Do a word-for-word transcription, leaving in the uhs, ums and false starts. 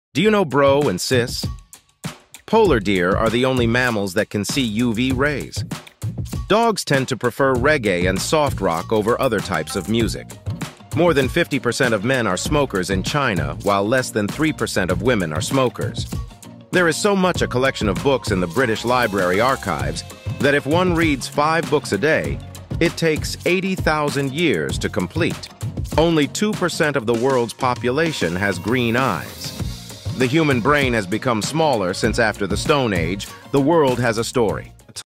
Do you know bro and sis? Polar deer are the only mammals that can see U V rays. Dogs tend to prefer reggae and soft rock over other types of music. More than fifty percent of men are smokers in China, while less than three percent of women are smokers. There is so much a collection of books in the British Library archives that if one reads five books a day, it takes eighty thousand years to complete. Only two percent of the world's population has green eyes. The human brain has become smaller since after the Stone Age. The world has a story.